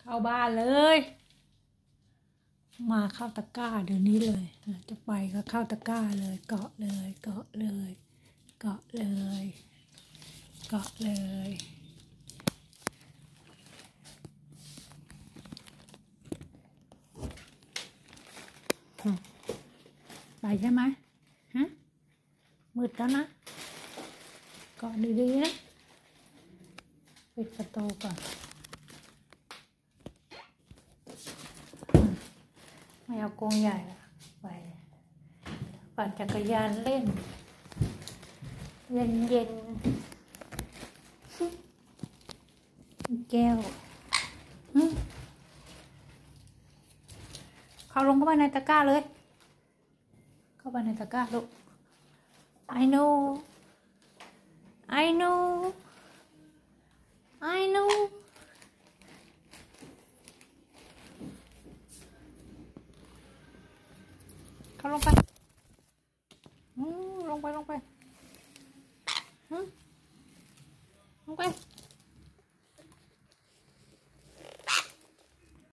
เข้าบ้านเลย มาเข้าตะกร้าเดี๋ยวนี้เลยจะไปก็เข้าตะกร้าเลยเกาะเลยเกาะเลยเกาะเลยเกาะเลยไปใช่ไหมฮะมืดแล้วนะเกาะดีๆนะปิดประตูก่อนไม่เอากรงใหญ่ไปปั่นจักรยานเล่นเย็นแก้วเข้าลงเข้าไปในตะกร้าเลยเข้าไปในตะกร้าลูก I know I know I know เข้าลงไปลงไปลงไป